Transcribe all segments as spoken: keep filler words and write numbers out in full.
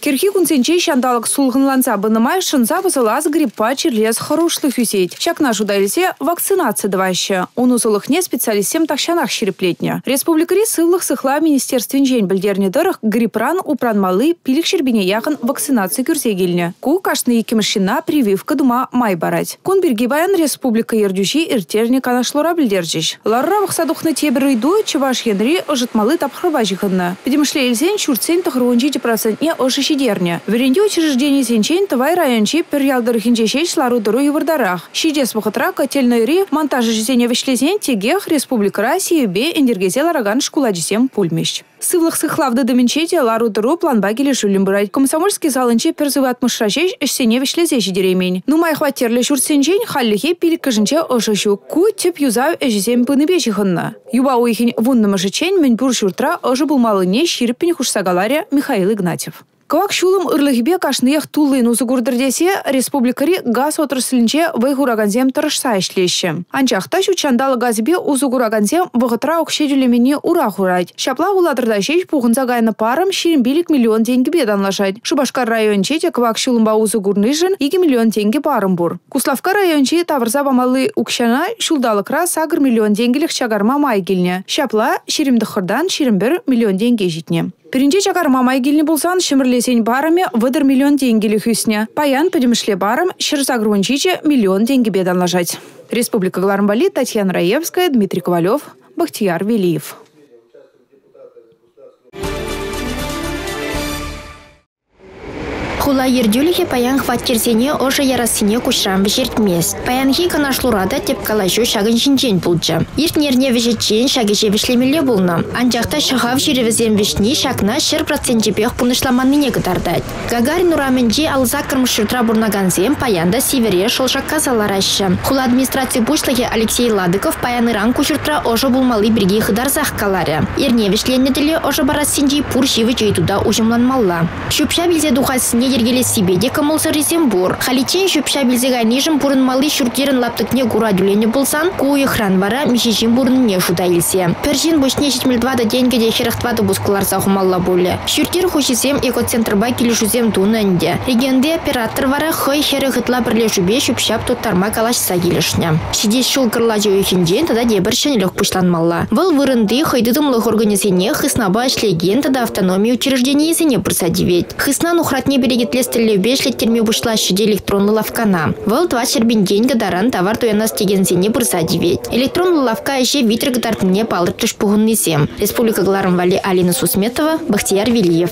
Кирхи кунценчей шандалык сулғынланса бынымай шынза бызылаз гриппа чирлес хорошлых юзейт. Шак нашу дайлсе вакцинация даваще. Он узылыхне специалистем такшанах шереплетня. Республикари сывлых сыхла министерствен жень бельдерне дырых гриппран упранмалы пилик шербине яхын вакцинация кюрсегильня. Ку кашны екимшина прививка дума май барать. Кун бирги баян республика ердюши иртерне канашлора бельдерджиш. Ларра вахсадухны тебер иду чеваш янри ожитмалы тапхрыба жихынна. Педемшле эльзен чурцень тахруончити процентне ожиши дерня. Веренде учреждение сенчень тавай райончи перьялдыр хинчешеч лару-дыру евардарах. Шидес вахатра котельный монтажа жизнения вешлезен тегех Республика России бе энергезел араган шкуладжисем пульмещ. Сывлых сыхлавды доменчете лару-дыру планбагили жулим брать. Комсомольский залынче перзыват мышрашеч эшсене вешлезеши деремень. Ну май хватерле шурценчень халлихе пилик кажынче ожишу. Ку теп юзау эжизем пыныбежихынна. Юба уихень вуннымы жичень меньбур шуртра ожи булмалыне ширпень хушсагаларя Михаил Игнатьев. Кавак шулым ырлыхбе кашныях туллын узыгурдырдесе республикари газ отраслинче вайгураганзем тырышса ишлеші. Анчахта чандалы газбе узыгураганзем вғытра окшедюлемени ура хурать. Шапла уладырда шеш пуғынза гайны парым ширинбилик миллион деньги бедан лашать. Шубашкар райончете кавак шулымба узыгурныжын екі миллион деньги парым бур. Куславка районче тавырза бамалы укшана шулдалыкра сагыр миллион денгилих чагарма майгилне. Шапла ширимдыхырдан ширинбір миллион деньги житне. Перенче чагарма майгилне булсан шимрлесень бараме выдыр миллион деньги хюсне. Паян подемшле барам ширзагрунчиче миллион деньги бедан лажать. Республика Глармбали, Татьяна Раевская, Дмитрий Ковалев, Бахтияр Велиев. Хула ердюлихе паян хваткерсене ожа ярасыне кушрам бешертмес. Паянхи канашлурада теп калашу шагын шинчен булча. Иртнерне вешечен шагише вешлемеле булна. Анчахта шахав ширевезем вешни шакна шер процентчепех пунышламанныне кытардать. Гагарин ураменчи алзак кырмышыртра бурнаганзем паянда севере шолшакка салараща. Хула администрации бушлахе Алексей Ладыков паяныран кушыртра ожа булмалы бирги хыдарзах каларя. Ирне вешленнеделе ожа барасинчи пур шивы чейтуда ужымланмалла. Шупша билзе духасыне ергеле сибеде кымылсы резембур. Халичен шупша билзега нижым пурын малы шуртерын лаптыкне гурадюлене булсан, куы хран бара мишечин бурын не шутайлсе. Першин бушне шитмельдвада деньгеде херахтвады бускуларса хумалла буле. Шуртер хушисем экоцентрба килишузем тунанде. Регенде оператор вара хой херы хытла бірлешубе шупшап туттарма калашса келешня. Шидес шул кырлажы үйхінден тада дебіршен лёг пушланмалла. Выл вырынды хойдыдымлы организене хыснаба шлеген тада автономия учреждениесене просадивет. Хыснан ухратне берегет лестелле бешлеттерме бушлащиде электронный лавкана. Выл два чербиндень гадаран товар туянас тегензене просадивет. Электронный лавка еще витр гадартыне палыртыш пугыннесем. Республика Глармбали, Алина Сусметова, Бахтияр Велиев.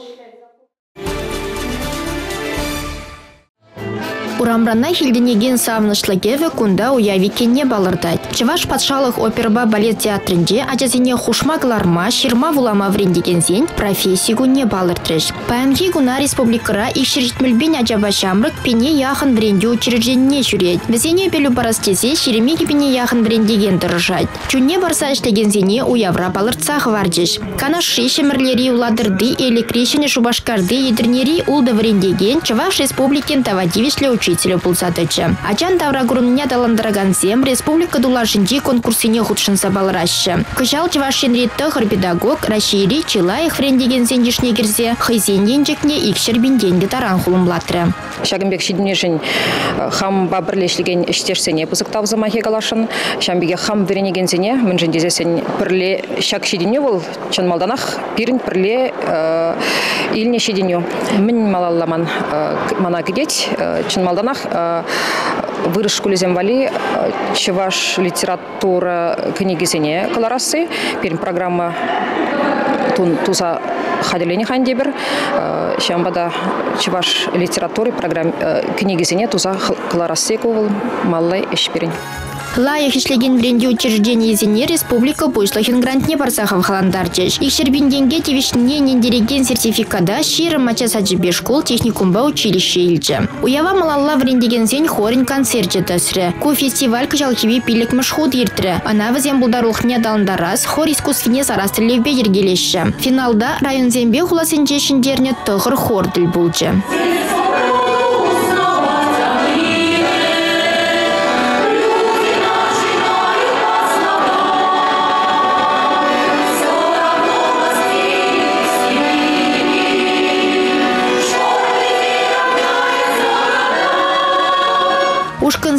Урамрана хилденеген савнышлыгеве кунда уявикенне балырдать. Чеваш патшалых оперба балет театрынде ажазине хушмагларма ширма вулама врендегензен профессию не балыртрыш. Паямхи гуна республикара иширитмельбен ажабашамрык пене яхын вренде учрежденне жүрет. Безене белю барастезе ширемеги пене яхын врендеген дырыжать. Чунне барса иштегензене уявра балыртсах вардиш. Канаши шемерлери уладырды элекрешене шубашкарды едернери улды врендеген Чеваш республикен тавадивишле учрежденне. Ачан тавра груння даландырагансем республика дулашинчи конкурсине худшынса балыраща. Кышал чевашен риттахыр педагог Рашири Чилаях френдеген сендишне кирзе хайзен денчекне икшербин деньги таран хулымлатры. Шагымбек шиднешин хам бабырлешлеген іштерсене пызыктав замахе галашын. Шамбеге хам веренегенсене міншіндезесен пірле шак шидене бол чанмалданах пирін пірле илне шидене. Мін малалламан мана кедеть чанмалданах вырыш кулезем вали чеваш литература книгисене колорасы перед программа тун туза хаделени хандебер шамбада чеваш литературы программ книгисене туза колорасы ковал маллай эшперин. Лайых ишлеген бренде учреждение зене республика буйшлахин грантне барсахав халандарчеш. Икшербинденге тивишне нендереген сертификада ширым мача саджибе школ техникумба училище илче. Уява малалла врендеген зен хорин концерте тасре. Ку фестиваль кыжалкиви пилик мышхуд иртре. Ана вазем булдарухне даландарас хор искусствине сарастылевбе ергелешше. Финалда район зембе хуласенче шиндерне тығыр хор дил булче.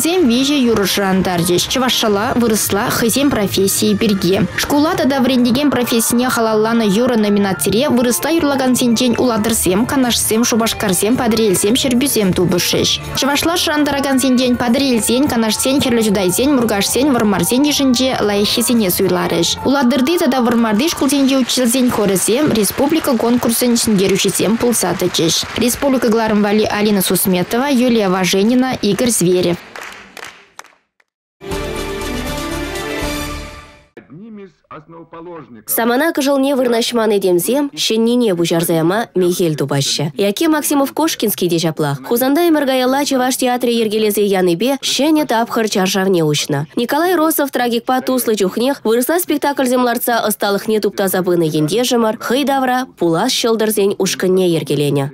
Шкулзем веже юрышран дардеш. Чавашала выросла хызем профессии берге. Шкула тада врендеген профессияне халаллана юра номинацире выросла юрлаган сенчен уладырсем, канашсем, шубашкарсем, падрелсем, шербюзем тубышеш. Чавашла шрандараган сенчен падрелсен, канашсен, херлюдайсен, мургашсен, вармарсен ешінже лайхесене суйларыш. Уладырды тада вармарды шкулзенде училзен хорысем, республика конкурсын шынгерушесем пулсатычеш. Республика Гларамвали Алина Сусметова, Юлия Важенина, Игорь Зверев. Самана кыжылне вырнашман едемзем, шеннине бужарзаяма Михель Дубаща. Яке Максимов Кошкинский дежаплах. Хузанда эмергаяла Чеваш театре ергелезе яныбе, шене тапхыр чаршавне учна. Николай Росов трагикпа туслы чухнех, выросла спектакль земларца осталыхне тупта забыны ендежемар, хыйдавра, пулас щелдырзень ушканне ергеленя.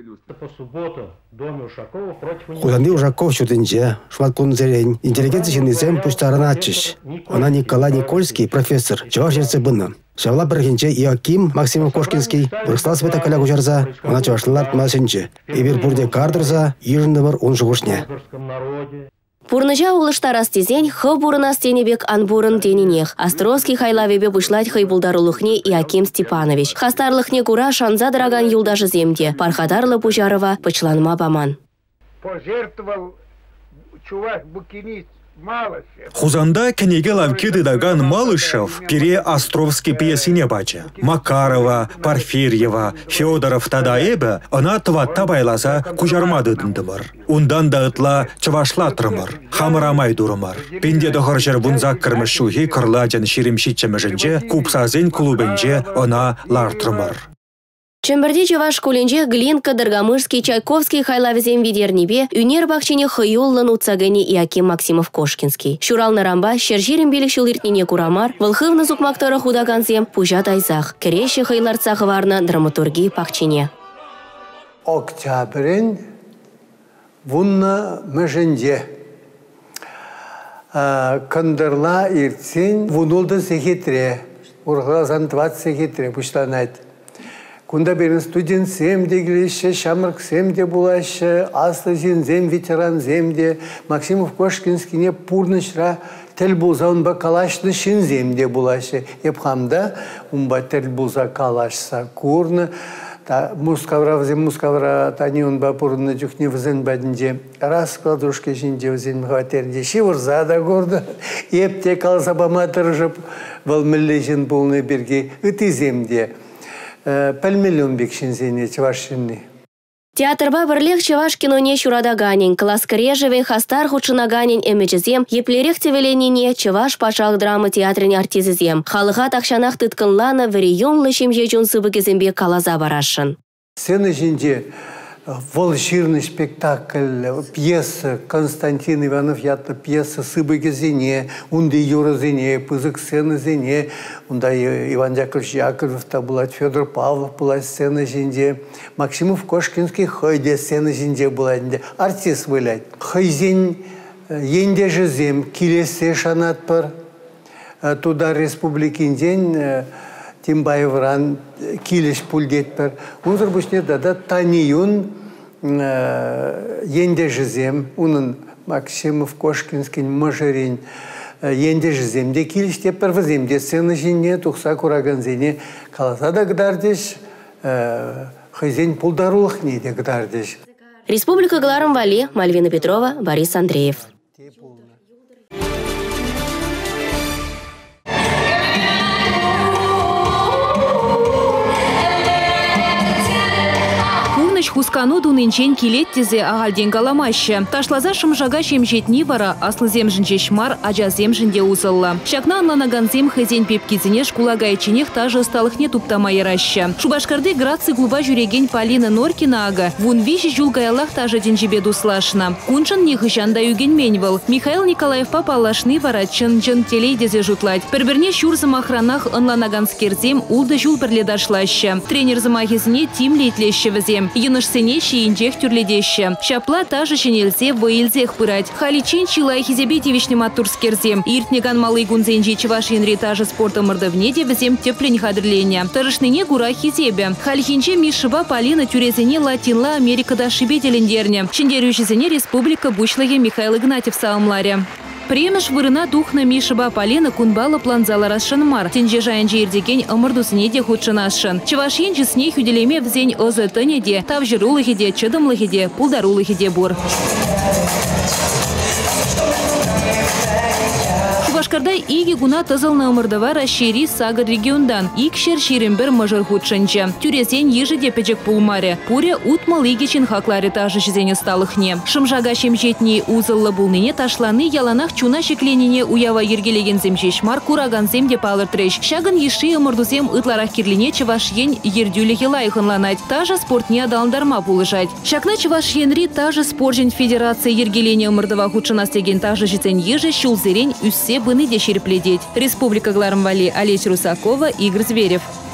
Хузанды Ушаков чудынче, шматкун зерень, интеллигенция зем пуштарына ачыш. Она Николай Никольский, профессор, Чеваш ерцебынна. Шавла біргенче Иоаким Максимов Кошкинский, вырысла спектакля кучарза, она чевашлылар тмасынче. Ибер бурде кардырза, ижындывыр он жугушне. Пурныжа улыштарас тезень, хы бурынас тенебек анбурын тенинех. Островский хайлавебе бушлать хайбулдарулыхне Иоаким Степанович. Хастарлыхне кура шанза драган юлдажы земде. Пархатарлы Пужарова пычланма баман. Пожертвовал чувак букинист. Хузанда кенеге лавки дыдаган Малышев пере Островский пьесине бача. Макарова, Порфирьева, Федоров тадаебе она тватта байласа кужарма дыдындымыр. Ундан дağıtла чавашла тұрымыр. Хамырамай дурымыр. Пенде дұғыржыр вунзак кірміш шухи кырладжан ширимшитчемежінже купсазен клубенже она лартырымыр. Чемберде Чеваш кулинже Глинка, Доргомышский, Чайковский хайлавезем видернебе, юнер бахчине хыюллан уцагани Иоаким Максимов Кошкинский. Шурал нарамба, шержирим белик шулиртнине курамар, вылхывны зукмактара худаганзем пужат айзах. Кереше хайларцах варна драматургии пахчине. Октябрин вунна меженде. Кандырла ирцин вунулды сехитре. Урглазан двадцать сехитре пуштанайт. Кунда берін студент земде келеші, шамырк земде булашы, аслы зем ветеран земде, Максимов Кошкинскине пурнышра тіл болса унба калашны шын земде булашы. Епхамда унба тіл болса калашса курны, мускавра взем мускавра тани унба пурны жүхне взен бәдінде, раз кладушке жинде взен мхватерінде, шивырза да горды, епте калса баматыр жып, вал мүллежін болны берге, үті земде. Пәлмелі бекшін зене чевашынны. Театрба бірлех Чеваш киноне шурада ганин, класс крежевен хастар худшына ганин эмечізем, еплерех тевеленине Чеваш пашақ драмы театрын артизізем. Халыға тақшанақ тыткынланы вариюнлы шемже жун сыбыгезембе калаза барашын. Сені жінде волширный спектакль, пьеса Константин Иванов ятты пьеса Сыбыгезене, унды Юразене, пызык сцены зене, унда Иван Яковлевич Яковлев, была Федор Павлов, была сцена жінде, Максимов Кошкинский хойде сцена жінде была, артист вылять. Хойзень енде жезем, килесе шанат пар, туда республикин день, Тимбаевран килеш пульдет пар. Унзыр бушне дада таниюн енде жезем, унын Максимов Кошкинский мажерин енде жеземде килеш те первоземде сцена жинне тухса кураган зене каласада гдардеш хызень пулдарулых неде гдардеш. Республика Гларамвали, Мальвина Петрова, Борис Андреев. Хускану дунынчен келет тезе ағалден каламашы. Ташлаза шымжага шемжетні вара аслы земжінже шмар ажа земжінде узылла. Шакна анланаган зем хызен пепкизіне шкулагайченех тажы сталықне туптама ярашы. Шубашкарды градцы глуба жүреген Полина Норкина ага вун виші жулгаялах тажы денжебе дуслашна. Куншын нехышанда юген был. Михаил Николаев папалашны вара чын-чын телейдезе жутлать. Перберне шурзым охранах анланаган скерзем улды жул бірледашлашы. Тренер замахезіне тим лейтлеші візем. сене шиинчех тюрледеще. Шапла тажы шенелсе ваилзех пырать. Халичин чилай хизебетевичный матурскерзем. Иртнеган малый гунзенжи чевашин ретажы спорта мордовнеде взем теплень хадрления. Тарышныне гура хизебе. Халихинче мишева полина тюрезене Латинла Америкада шибетелендерне. Шиндерющезене республика Бушлаге Михаил Игнатьев саумларе. Премеш вырына духна мишеба полина кунбала планзала расшанмар. Тенже жайнже ирдеген омырдусыне де худшанашын. Чевашинче снех юделеме взень озетынеде, тавжирулыхеде, чыдымлыхеде, пулдарулыхеде бур. Шубашкардай иги гуна тазылна омырдава расшири сага региондан. Икшер ширембер мажор худшанче. Тюрезен ежеде печек пулмаре. Пуре утмал иги чинхакларе тажы жезене сталыхне. Шымжага шемжетни узыллы булныне ташланы яланах чуна шекленине уява ергелеген земшешмар кураган земде палыр треш. Шаган еши омырдузем ытларах кирлине чевашен ердюлихе лайхынланать. Тажа спортне адаландарма пулыжать. Шакна чевашенри тажа споржен федерация ергелене омырдава худшанастеген тажы жезен еже шулзерень үссе быны де шерепледеть. Республика Гларамвали, Олесь Русакова, Игорь Зверев.